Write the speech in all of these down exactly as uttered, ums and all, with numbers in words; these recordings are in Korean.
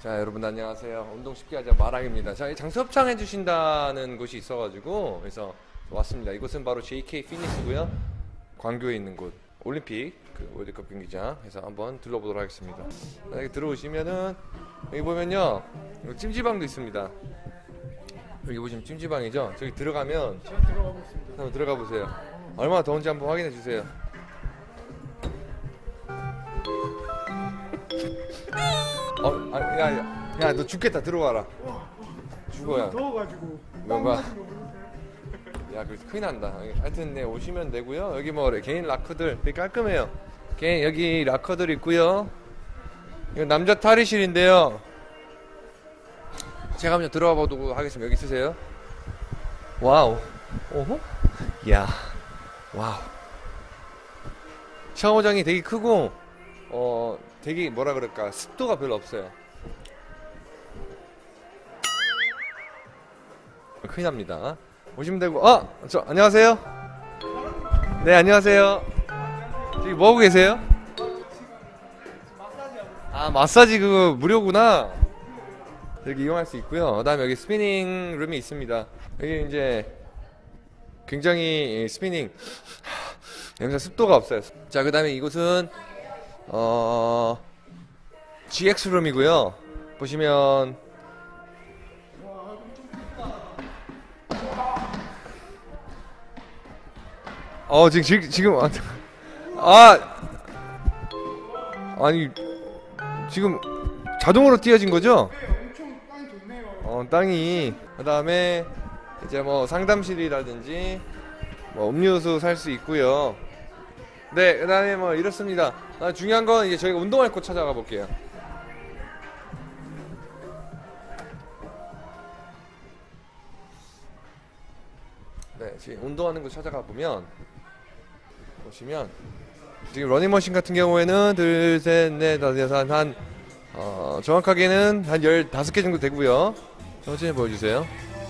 자, 여러분 안녕하세요. 운동 쉽게 하자 마랑입니다. 자, 이 장소 협찬해 주신다는 곳이 있어가지고 그래서 왔습니다. 이곳은 바로 제이케이 피트니스고요. 광교에 있는 곳 올림픽 그 월드컵 경기장 해서 한번 둘러보도록 하겠습니다. 자, 여기 들어오시면은 여기 보면요 여기 찜질방도 있습니다. 여기 보시면 찜질방이죠. 저기 들어가면 제가 들어가고 있습니다. 한번 들어가 보세요. 얼마나 더운지 한번 확인해 주세요. 어, 아, 야, 야, 야, 너 죽겠다. 들어와라. 죽어야. 더워가지고 뭔가. 야, 그래서 큰일 난다. 하여튼 네 오시면 되고요. 여기 뭐 개인 락커들 되게 깔끔해요. 개인 여기 락커들 있고요. 이거 남자 탈의실인데요. 제가 한번 들어가 보도록 하겠습니다. 여기 있으세요. 와우. 오호. 야. 와우. 샤워장이 되게 크고 어 되게 뭐라 그럴까 습도가 별로 없어요. 큰일 납니다. 오시면 되고. 아! 저 안녕하세요. 네, 안녕하세요. 저기 뭐하고 계세요? 아, 마사지 그거 무료구나. 여기 이용할 수 있고요. 그 다음에 여기 스피닝 룸이 있습니다. 여기 이제 굉장히 스피닝 여기서 습도가 없어요. 자, 그 다음에 이곳은 어 지엑스 룸이고요. 보시면 어 지금 지금 지금 아 아니 지금 자동으로 띄어진 거죠? 네, 엄청 땅이 좋네요. 어 땅이 그 다음에 이제 뭐 상담실이라든지 뭐 음료수 살 수 있고요. 네, 그 다음에 뭐 이렇습니다. 아, 중요한 건 이제 저희가 운동할 곳 찾아가 볼게요. 네, 지금 운동하는 곳 찾아가 보면 보시면 지금 러닝머신 같은 경우에는 둘, 셋, 넷, 다섯, 여섯, 한 어, 정확하게는 한 열다섯 개 정도 되고요. 천천히 보여주세요.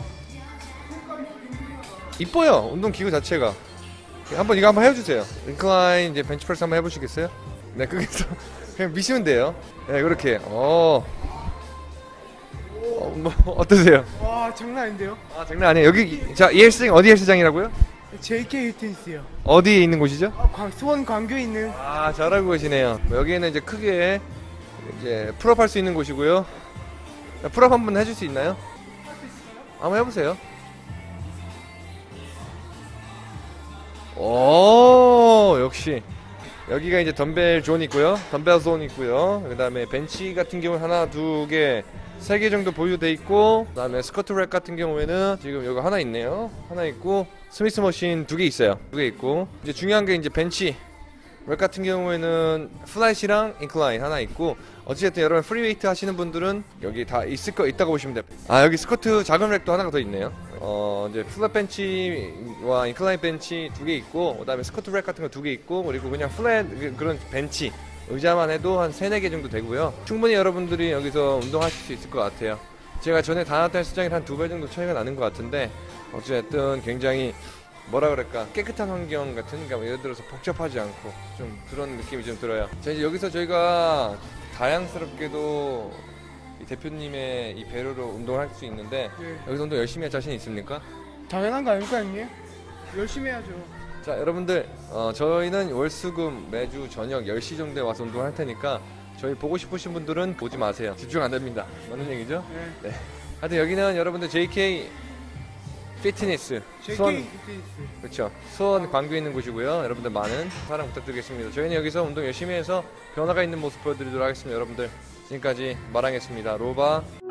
이뻐요, 운동기구 자체가. 한번 이거 한번 해주세요. 인클라인 이제 벤치프레스 한번 해보시겠어요? 네, 거기서 그냥 미시면 돼요. 네, 그렇게. 어, 어, 뭐 어떠세요? 와, 장난 아닌데요? 아, 장난 아니에요. 여기 자, 이 헬스장 어디 헬스장이라고요? 제이케이 피트니스요. 어디에 있는 곳이죠? 아, 광, 수원 광교에 있는. 아, 잘 알고 계시네요. 뭐 여기에는 이제 크게 이제 풀업 할 수 있는 곳이고요. 자, 풀업 한번 해줄 수 있나요? 한번 해보세요. 오, 역시 여기가 이제 덤벨 존 있고요. 덤벨 존 있고요. 그 다음에 벤치 같은 경우 하나, 두 개, 세 개 정도 보유돼 있고, 그 다음에 스쿼트 랙 같은 경우에는 지금 여기 하나 있네요. 하나 있고, 스미스 머신 두 개 있어요. 두 개 있고, 이제 중요한 게 이제 벤치 랙 같은 경우에는 플랫이랑 인클라인 하나 있고, 어찌됐든 여러분 프리웨이트 하시는 분들은 여기 다 있을 거 있다고 보시면 돼요. 아, 여기 스쿼트 작은 랙도 하나가 더 있네요. 어, 이제 플랫 벤치와 인클라인 벤치 두 개 있고, 그 다음에 스쿼트 랙 같은 거 두 개 있고, 그리고 그냥 플랫 그런 벤치 의자만 해도 한 세네 개 정도 되고요. 충분히 여러분들이 여기서 운동하실 수 있을 것 같아요. 제가 전에 다녔던 헬스장이랑 한 두 배 정도 차이가 나는 것 같은데, 어찌됐든 굉장히 뭐라 그럴까 깨끗한 환경 같은, 그러니까 예를 들어서 복잡하지 않고 좀 그런 느낌이 좀 들어요. 자, 이제 여기서 저희가 다양스럽게도 이 대표님의 이 배려로 운동을 할 수 있는데, 네. 여기서 운동 열심히 할 자신 있습니까? 당연한 거 아닙니까, 형님? 열심히 해야죠. 자, 여러분들 어, 저희는 월수금 매주 저녁 열 시 정도에 와서 운동을 할 테니까 저희 보고 싶으신 분들은 보지 마세요. 집중 안 됩니다. 맞는 얘기죠? 네. 네. 하여튼 여기는 여러분들 제이케이 피트니스 수원, 제이케이 피트니스. 그렇죠, 수원 광교에 있는 곳이고요. 여러분들 많은 사랑 부탁드리겠습니다. 저희는 여기서 운동 열심히 해서 변화가 있는 모습 보여드리도록 하겠습니다. 여러분들 지금까지 마랑했습니다. 로바